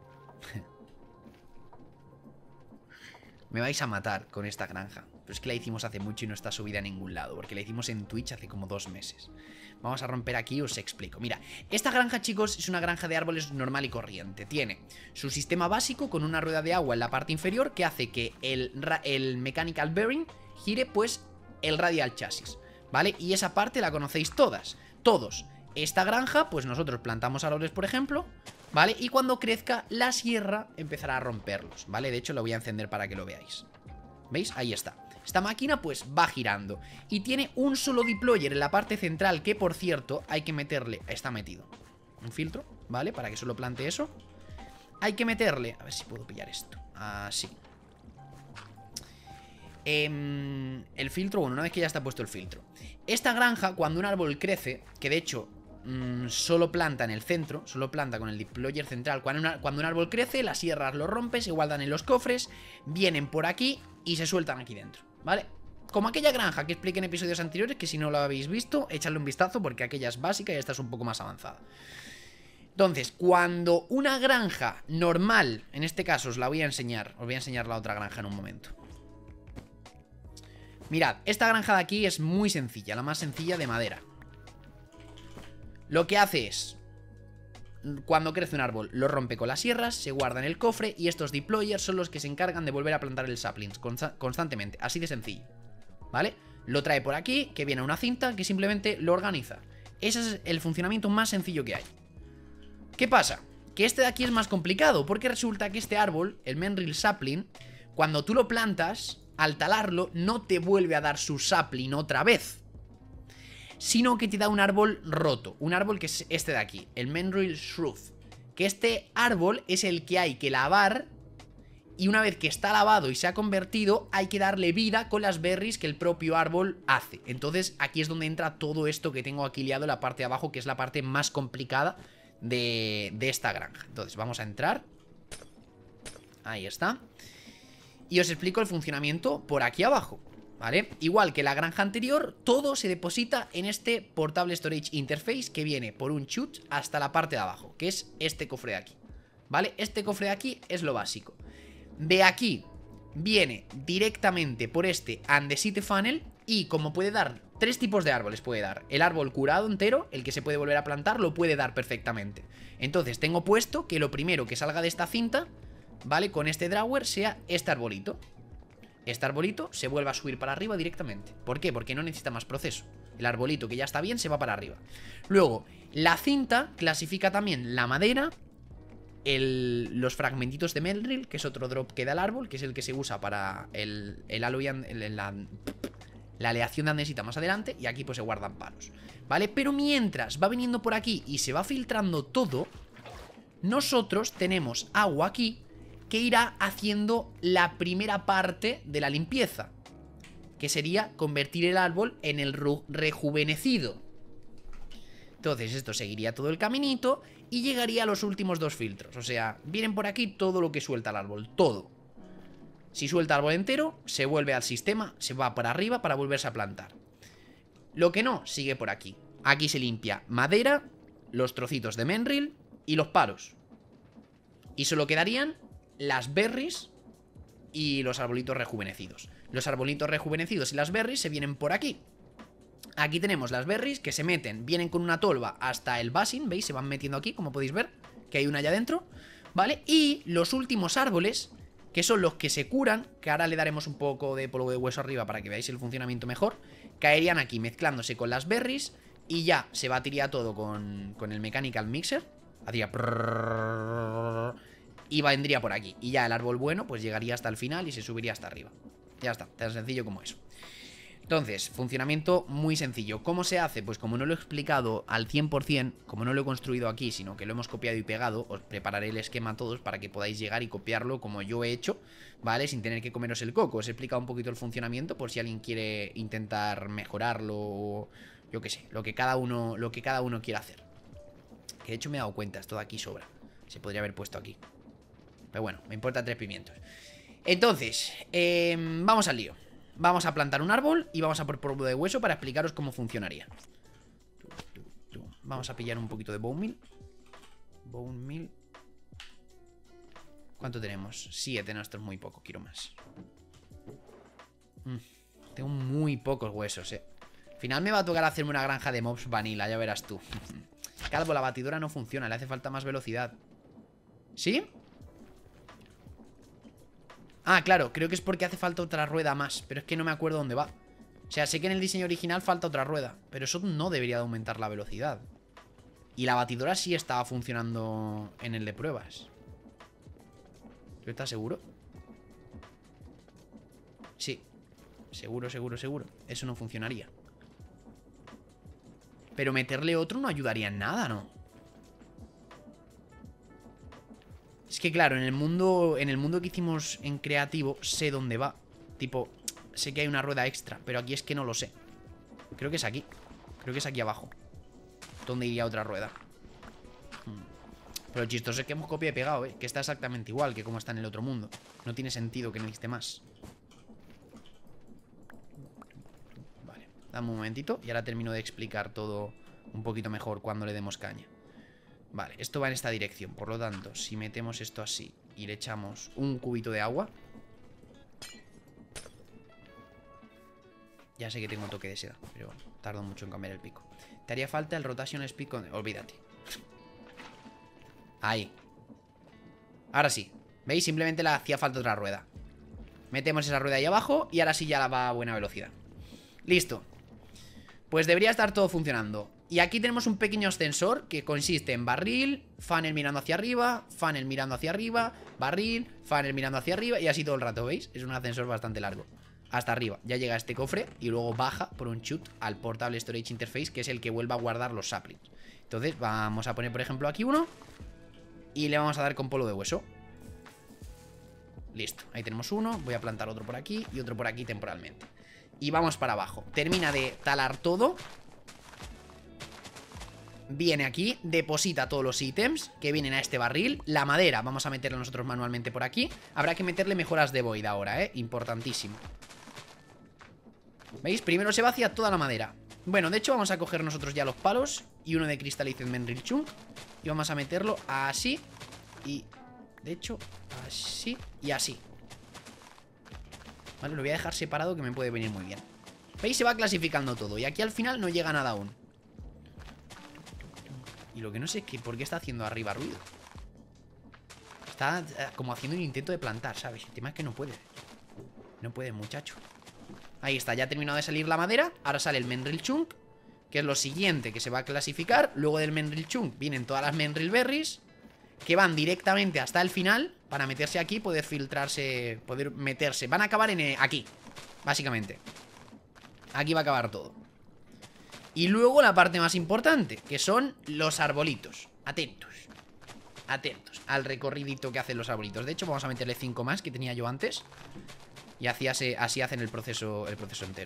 Me vais a matar con esta granja. Pero es que la hicimos hace mucho y no está subida a ningún lado. Porque la hicimos en Twitch hace como 2 meses. Vamos a romper aquí y os explico. Mira, esta granja, chicos, es una granja de árboles normal y corriente. Tiene su sistema básico con una rueda de agua en la parte inferior que hace que el mechanical bearing gire, pues, el radial chasis, ¿vale? Y esa parte la conocéis todas. Todos. Esta granja, pues nosotros plantamos árboles, por ejemplo, ¿vale? Y cuando crezca, la sierra empezará a romperlos, ¿vale? De hecho, lo voy a encender para que lo veáis. ¿Veis? Ahí está. Esta máquina, pues, va girando. Y tiene un solo deployer en la parte central que, por cierto, hay que meterle... Está metido. Un filtro, ¿vale? Para que solo plante eso. Hay que meterle... A ver si puedo pillar esto. Así. El filtro, bueno, una vez que ya está puesto el filtro. Esta granja, cuando un árbol crece, que de hecho solo planta en el centro, solo planta con el deployer central. Cuando un árbol crece, las sierras lo rompen, se guardan en los cofres, vienen por aquí y se sueltan aquí dentro, ¿vale? Como aquella granja que expliqué en episodios anteriores, que si no lo habéis visto, echadle un vistazo porque aquella es básica y esta es un poco más avanzada. Entonces, cuando una granja normal, en este caso os la voy a enseñar, os voy a enseñar la otra granja en un momento. Mirad, esta granja de aquí es muy sencilla, la más sencilla de madera. Lo que hace es, cuando crece un árbol, lo rompe con las sierras, se guarda en el cofre y estos deployers son los que se encargan de volver a plantar el saplings constantemente, así de sencillo, ¿vale? Lo trae por aquí, que viene a una cinta que simplemente lo organiza. Ese es el funcionamiento más sencillo que hay. ¿Qué pasa? Que este de aquí es más complicado, porque resulta que este árbol, el Menril Sapling, cuando tú lo plantas, al talarlo, no te vuelve a dar su sapling otra vez, sino que te da un árbol roto. Un árbol que es este de aquí, el Menril Shrub. Que este árbol es el que hay que lavar, y una vez que está lavado y se ha convertido, hay que darle vida con las berries que el propio árbol hace. Entonces aquí es donde entra todo esto que tengo aquí liado en la parte de abajo, que es la parte más complicada de esta granja. Entonces vamos a entrar. Ahí está. Y os explico el funcionamiento por aquí abajo, ¿vale? Igual que la granja anterior, todo se deposita en este Portable Storage Interface que viene por un chute hasta la parte de abajo, que es este cofre de aquí, ¿vale? Este cofre de aquí es lo básico. De aquí viene directamente por este Andesite Funnel y como puede dar 3 tipos de árboles puede dar. El árbol curado entero, el que se puede volver a plantar, lo puede dar perfectamente. Entonces tengo puesto que lo primero que salga de esta cinta, ¿vale? Con este drawer sea este arbolito. Este arbolito se vuelve a subir para arriba directamente. ¿Por qué? Porque no necesita más proceso. El arbolito que ya está bien se va para arriba. Luego, la cinta clasifica también la madera, los fragmentitos de Menril, que es otro drop que da el árbol, que es el que se usa para la aleación de andesita más adelante. Y aquí pues se guardan palos, ¿vale? Pero mientras va viniendo por aquí y se va filtrando todo, nosotros tenemos agua aquí que irá haciendo la primera parte de la limpieza, que sería convertir el árbol en el rejuvenecido. Entonces esto seguiría todo el caminito y llegaría a los últimos 2 filtros. O sea, vienen por aquí todo lo que suelta el árbol, todo. Si suelta el árbol entero, se vuelve al sistema, se va para arriba para volverse a plantar. Lo que no, sigue por aquí. Aquí se limpia madera, los trocitos de Menril y los palos. Y solo quedarían las berries y los arbolitos rejuvenecidos. Los arbolitos rejuvenecidos y las berries se vienen por aquí. Aquí tenemos las berries que se meten, vienen con una tolva hasta el basin, ¿veis? Se van metiendo aquí, como podéis ver, que hay una allá adentro, ¿vale? Y los últimos árboles, que son los que se curan, que ahora le daremos un poco de polvo de hueso arriba para que veáis el funcionamiento mejor, caerían aquí mezclándose con las berries y ya se batiría todo con el Mechanical Mixer, haría y vendría por aquí. Y ya el árbol bueno pues llegaría hasta el final y se subiría hasta arriba. Ya está, tan sencillo como eso. Entonces, funcionamiento muy sencillo. ¿Cómo se hace? Pues como no lo he explicado al 100%, como no lo he construido aquí, sino que lo hemos copiado y pegado, os prepararé el esquema a todos para que podáis llegar y copiarlo como yo he hecho, ¿vale? Sin tener que comeros el coco. Os he explicado un poquito el funcionamiento por si alguien quiere intentar mejorarlo o yo qué sé, lo que cada uno quiera hacer. Que de hecho me he dado cuenta, esto de aquí sobra. Se podría haber puesto aquí. Pero bueno, me importa 3 pimientos. Entonces, vamos al lío. Vamos a plantar un árbol y vamos a por polvo de hueso para explicaros cómo funcionaría. Vamos a pillar un poquito de bone meal. Bone meal. ¿Cuánto tenemos? 7, no, esto es muy poco, quiero más. Tengo muy pocos huesos, Al final me va a tocar hacerme una granja de mobs vanilla, ya verás tú. Calvo, la batidora no funciona, le hace falta más velocidad. ¿Sí? Ah, claro, creo que es porque hace falta otra rueda más, pero es que no me acuerdo dónde va. O sea, sé que en el diseño original falta otra rueda, pero eso no debería de aumentar la velocidad. Y la batidora sí estaba funcionando en el de pruebas. ¿Tú estás seguro? Sí. Seguro, seguro, seguro. Eso no funcionaría. Pero meterle otro no ayudaría en nada, ¿no? Es que claro, en el mundo que hicimos en creativo sé dónde va. Tipo, sé que hay una rueda extra, pero aquí es que no lo sé. Creo que es aquí. Creo que es aquí abajo. ¿Dónde iría otra rueda? Pero lo chistoso es que hemos copiado y pegado, que está exactamente igual que como está en el otro mundo. No tiene sentido que necesite más. Vale, dame un momentito y ahora termino de explicar todo un poquito mejor cuando le demos caña. Vale, esto va en esta dirección. Por lo tanto, si metemos esto así y le echamos un cubito de agua. Ya sé que tengo toque de seda, pero tardo mucho en cambiar el pico. Te haría falta el rotation speed con... Olvídate. Ahí. Ahora sí. ¿Veis? Simplemente le hacía falta otra rueda. Metemos esa rueda ahí abajo y ahora sí ya la va a buena velocidad. Listo. Pues debería estar todo funcionando. Y aquí tenemos un pequeño ascensor que consiste en barril, funnel mirando hacia arriba, funnel mirando hacia arriba, barril, funnel mirando hacia arriba y así todo el rato, ¿veis? Es un ascensor bastante largo. Hasta arriba, ya llega a este cofre y luego baja por un chute al Portable Storage Interface, que es el que vuelva a guardar los saplings. Entonces vamos a poner, por ejemplo, aquí uno y le vamos a dar con polo de hueso. Listo, ahí tenemos uno. Voy a plantar otro por aquí y otro por aquí temporalmente. Y vamos para abajo. Termina de talar todo. Viene aquí, deposita todos los ítems que vienen a este barril. La madera, vamos a meterla nosotros manualmente por aquí. Habrá que meterle mejoras de void ahora, importantísimo. ¿Veis? Primero se vacía toda la madera. Bueno, de hecho vamos a coger nosotros ya los palos y uno de Crystallized Menril Chunk. Y vamos a meterlo así. Y, de hecho, así y así. Vale, lo voy a dejar separado, que me puede venir muy bien. ¿Veis? Se va clasificando todo. Y aquí al final no llega nada aún. Y lo que no sé es que por qué está haciendo arriba ruido. Está como haciendo un intento de plantar, ¿sabes? El tema es que no puede. No puede, muchacho. Ahí está, ya ha terminado de salir la madera. Ahora sale el Menril Chunk, que es lo siguiente que se va a clasificar. Luego del Menril Chunk vienen todas las Menril Berries, que van directamente hasta el final. Para meterse aquí, poder filtrarse, poder meterse. Van a acabar aquí, básicamente. Aquí va a acabar todo. Y luego la parte más importante, que son los arbolitos. Atentos. Atentos al recorridito que hacen los arbolitos. De hecho, vamos a meterle 5 más que tenía yo antes. Y así hacen el proceso entero.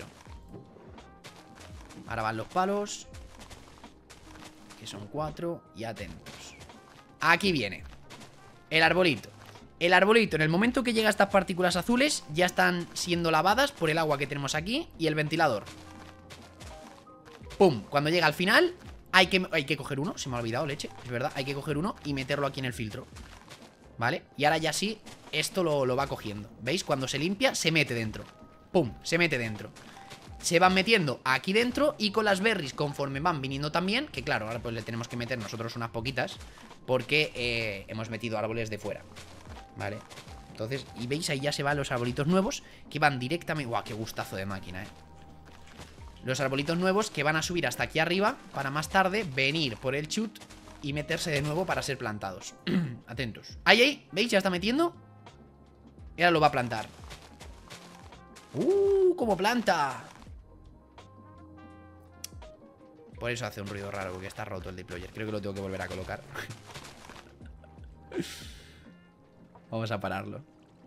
Ahora van los palos, que son 4. Y atentos. Aquí viene el arbolito. El arbolito, en el momento que llega a estas partículas azules, ya están siendo lavadas por el agua que tenemos aquí y el ventilador. ¡Pum! Cuando llega al final, hay que coger uno. Se me ha olvidado, leche, es verdad. Hay que coger uno y meterlo aquí en el filtro. ¿Vale? Y ahora ya sí, esto lo va cogiendo. ¿Veis? Cuando se limpia, se mete dentro. ¡Pum! Se mete dentro. Se van metiendo aquí dentro. Y con las berries, conforme van viniendo también, que claro, ahora pues le tenemos que meter nosotros unas poquitas, porque hemos metido árboles de fuera. ¿Vale? Entonces, y veis, ahí ya se van los arbolitos nuevos, que van directamente... ¡Guau! ¡Qué gustazo de máquina, Los arbolitos nuevos que van a subir hasta aquí arriba, para más tarde venir por el chute y meterse de nuevo para ser plantados. Atentos. ¡Ahí, ahí! ¿Veis? Ya está metiendo. Y ahora lo va a plantar. ¡Cómo planta! Por eso hace un ruido raro, porque está roto el deployer. Creo que lo tengo que volver a colocar. Vamos a pararlo.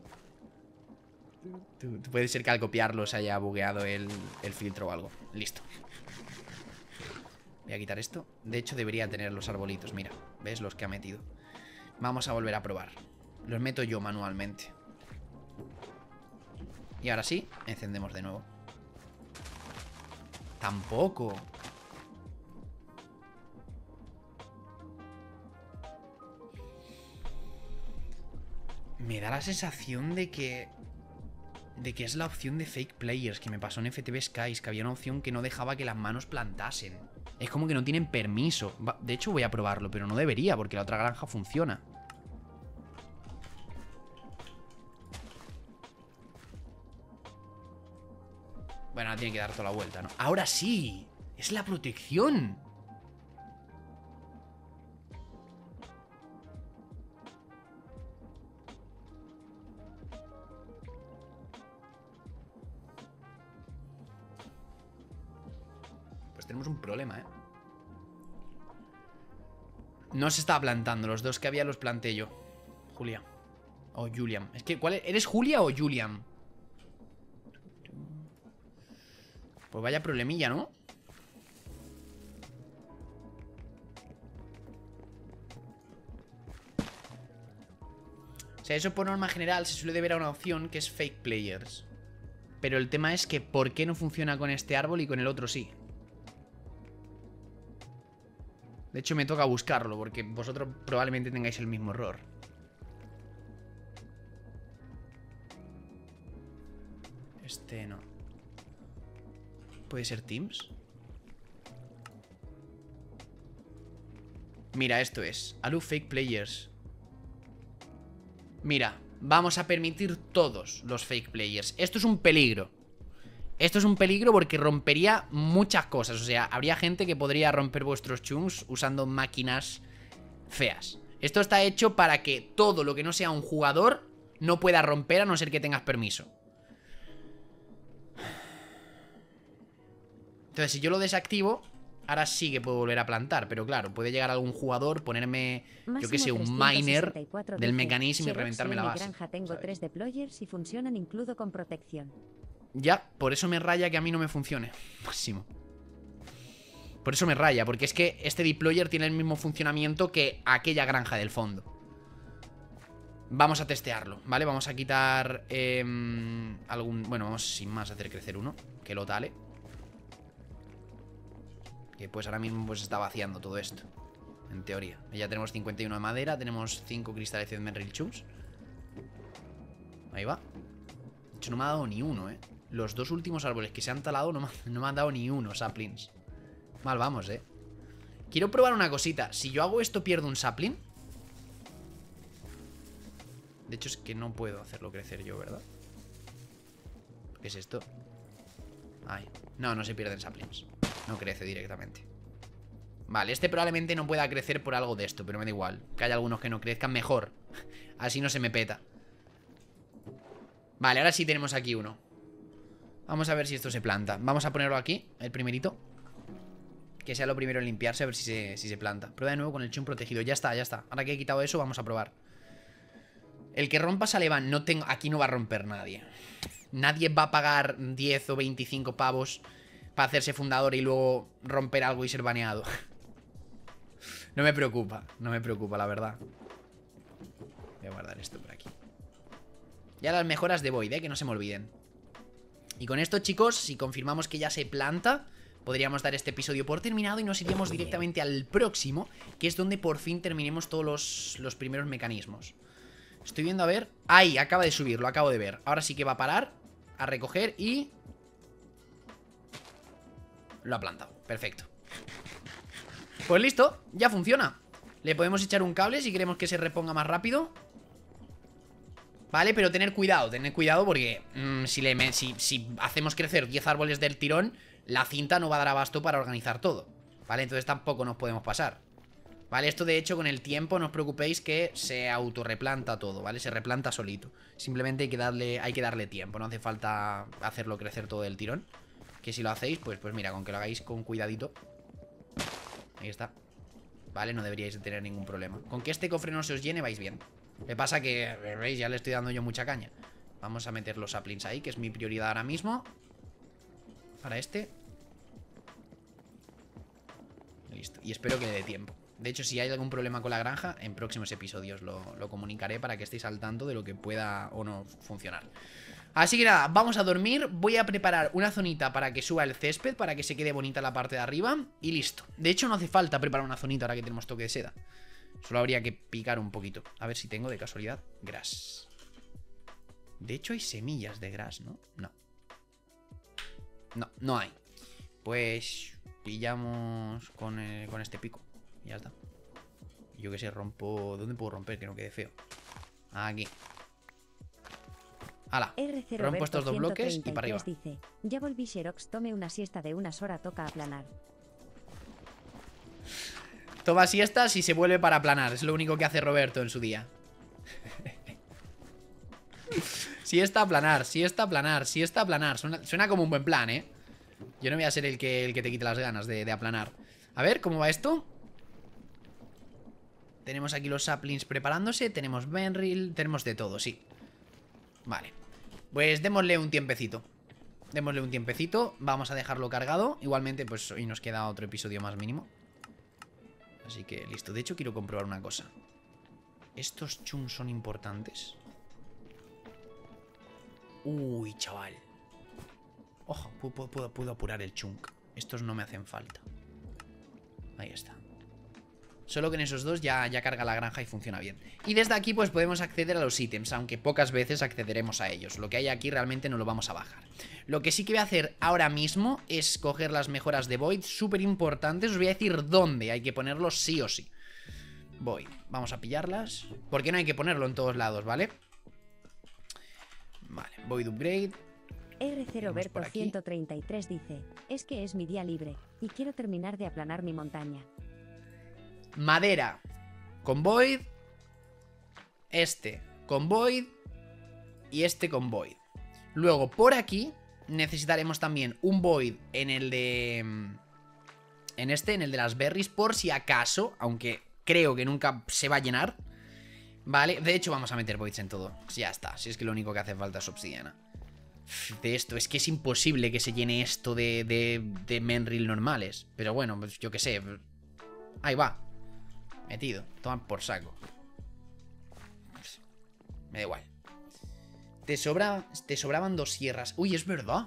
Puede ser que al copiarlo se haya bugueado el filtro o algo. Listo. Voy a quitar esto. De hecho debería tener los arbolitos, mira. ¿Ves los que ha metido? Vamos a volver a probar. Los meto yo manualmente. Y ahora sí, encendemos de nuevo. Tampoco. Me da la sensación de que es la opción de fake players que me pasó en FTV Skies, que había una opción que no dejaba que las manos plantasen. Es como que no tienen permiso. De hecho voy a probarlo, pero no debería, porque la otra granja funciona. Bueno, ahora tiene que dar toda la vuelta, ¿no? ¡Ahora sí! ¡Es la protección! Tenemos un problema, No se estaba plantando. Los dos que había los planté yo. Julia. O Julian. Es que, ¿cuál es? ¿Eres Julia o Julian? Pues vaya problemilla, ¿no? O sea, eso por norma general se suele deber a una opción que es fake players. Pero el tema es que ¿por qué no funciona con este árbol y con el otro sí? De hecho me toca buscarlo, porque vosotros probablemente tengáis el mismo error. Este no. ¿Puede ser Teams? Mira, esto es Allow fake players. Mira, vamos a permitir todos los fake players. Esto es un peligro. Esto es un peligro porque rompería muchas cosas. O sea, habría gente que podría romper vuestros chunks usando máquinas feas. Esto está hecho para que todo lo que no sea un jugador no pueda romper a no ser que tengas permiso. Entonces, si yo lo desactivo, ahora sí que puedo volver a plantar. Pero claro, puede llegar algún jugador, ponerme, yo que sé, un miner del mecanismo y reventarme la base. Granja tengo 3 deployers y funcionan incluso con protección. Ya, por eso me raya que a mí no me funcione. Máximo. Por eso me raya, porque es que este deployer tiene el mismo funcionamiento que aquella granja del fondo. Vamos a testearlo, ¿vale? Vamos a quitar bueno, vamos sin más a hacer crecer uno, que lo tale. Que pues ahora mismo pues está vaciando todo esto, en teoría. Ya tenemos 51 de madera, tenemos 5 cristales de Merrill Chunks. Ahí va. De hecho no me ha dado ni uno, Los dos últimos árboles que se han talado no me han dado ni uno saplings. Mal vamos, Quiero probar una cosita. Si yo hago esto, pierdo un sapling. De hecho es que no puedo hacerlo crecer yo, ¿verdad? ¿Qué es esto? Ay, no se pierden saplings. No crece directamente. Vale, este probablemente no pueda crecer por algo de esto, pero me da igual. Que haya algunos que no crezcan, mejor. Así no se me peta. Vale, ahora sí tenemos aquí uno. Vamos a ver si esto se planta. Vamos a ponerlo aquí, el primerito. Que sea lo primero en limpiarse, a ver si se planta. Prueba de nuevo con el chum protegido. Ya está, ya está. Ahora que he quitado eso, vamos a probar. El que rompa Salevan, aquí no va a romper nadie. Nadie va a pagar 10 o 25 pavos para hacerse fundador y luego romper algo y ser baneado. No me preocupa, la verdad. Voy a guardar esto por aquí. Ya las mejoras de Void, que no se me olviden. Y con esto, chicos, si confirmamos que ya se planta, podríamos dar este episodio por terminado y nos iríamos directamente al próximo, que es donde por fin terminemos todos los primeros mecanismos. Estoy viendo a ver... ¡Ay! Acaba de subir, lo acabo de ver. Ahora sí que va a parar, a recoger y... lo ha plantado, perfecto. Pues listo, ya funciona. Le podemos echar un cable si queremos que se reponga más rápido. Vale, pero tener cuidado porque si hacemos crecer 10 árboles del tirón, la cinta no va a dar abasto para organizar todo. Vale, entonces tampoco nos podemos pasar. Vale, esto de hecho con el tiempo no os preocupéis que se autorreplanta todo, ¿vale? Se replanta solito. Simplemente hay que darle tiempo, no hace falta hacerlo crecer todo del tirón. Que si lo hacéis, pues mira, con que lo hagáis con cuidadito. Ahí está. Vale, no deberíais de tener ningún problema. Con que este cofre no se os llene vais bien. Me pasa que, veis, ya le estoy dando yo mucha caña. Vamos a meter los saplings ahí, que es mi prioridad ahora mismo. Para este. Listo, y espero que le dé tiempo. De hecho, si hay algún problema con la granja, en próximos episodios lo comunicaré para que estéis al tanto de lo que pueda o no funcionar. Así que nada, vamos a dormir. Voy a preparar una zonita para que suba el césped, para que se quede bonita la parte de arriba. Y listo. De hecho, no hace falta preparar una zonita ahora que tenemos toque de seda. Solo habría que picar un poquito. A ver si tengo de casualidad gras. De hecho hay semillas de gras, ¿no? No hay. Pues pillamos con este pico. Ya está. Yo que sé, rompo... ¿Dónde puedo romper que no quede feo? Aquí. ¡Hala! Rompo estos dos bloques y para arriba. Dice, ya volví Xerox, tome una siesta de unas horas, toca aplanar. Toma siestas y se vuelve para aplanar. Es lo único que hace Roberto en su día. Siesta, aplanar, siesta, aplanar, siesta, aplanar. Suena como un buen plan, ¿eh? Yo no voy a ser el que te quite las ganas de aplanar. A ver, ¿cómo va esto? Tenemos aquí los saplings preparándose. Tenemos Benril, tenemos de todo, sí. Vale, pues démosle un tiempecito. Démosle un tiempecito. Vamos a dejarlo cargado. Igualmente, pues hoy nos queda otro episodio más mínimo. Así que listo. De hecho, quiero comprobar una cosa. ¿Estos chunks son importantes? Uy, chaval. Ojo, puedo apurar el chunk. Estos no me hacen falta. Ahí está. Solo que en esos dos ya carga la granja y funciona bien. Y desde aquí pues podemos acceder a los ítems, aunque pocas veces accederemos a ellos. Lo que hay aquí realmente no lo vamos a bajar. Lo que sí que voy a hacer ahora mismo es coger las mejoras de Void, súper importantes. Os voy a decir dónde hay que ponerlos sí o sí. Void, vamos a pillarlas. Porque no hay que ponerlo en todos lados, ¿vale? Vale, Void Upgrade. R0Berto133 dice, es que es mi día libre, y quiero terminar de aplanar mi montaña. Madera con Void. Este con Void. Y este con Void. Luego por aquí necesitaremos también un Void en el de... En el de las berries, por si acaso, aunque creo que nunca se va a llenar. Vale, de hecho vamos a meter Voids en todo. Ya está, si es que lo único que hace falta es obsidiana. De esto, es que es imposible que se llene esto de Menril normales. Pero bueno, pues yo qué sé. Ahí va. Metido, toma por saco. Me da igual. Te sobraban 2 sierras. Uy, es verdad.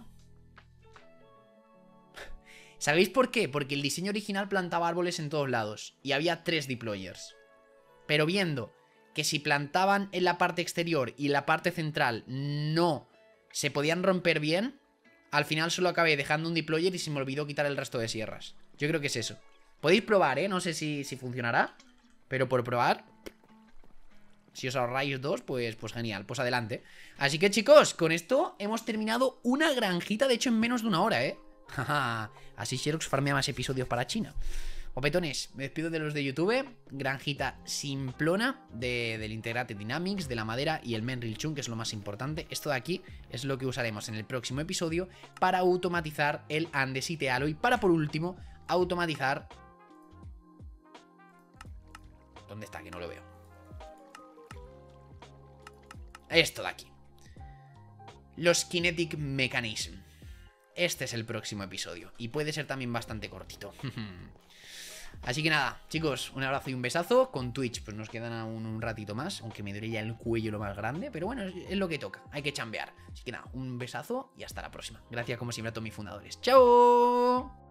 ¿Sabéis por qué? Porque el diseño original plantaba árboles en todos lados y había 3 deployers. Pero viendo que si plantaban en la parte exterior y en la parte central no se podían romper bien, al final solo acabé dejando un deployer y se me olvidó quitar el resto de sierras. Yo creo que es eso. Podéis probar, ¿eh? No sé si funcionará, pero por probar, si os ahorráis 2, pues genial, pues adelante. Así que chicos, con esto hemos terminado una granjita, de hecho en menos de una hora, ¿eh? Así Xerox farmea más episodios para China. Opetones, me despido de los de YouTube. Granjita simplona del Integrated Dynamics, de la madera y el Menril Chunk, que es lo más importante. Esto de aquí es lo que usaremos en el próximo episodio para automatizar el Andesite Alloy. Para por último, automatizar... ¿Dónde está? Que no lo veo. Esto de aquí. Los Kinetic Mechanism. Este es el próximo episodio. Y puede ser también bastante cortito. Así que nada, chicos, un abrazo y un besazo. Con Twitch pues nos quedan aún un ratito más, aunque me duele ya el cuello lo más grande. Pero bueno, es lo que toca, hay que chambear. Así que nada, un besazo y hasta la próxima. Gracias como siempre a todos mis fundadores. ¡Chao!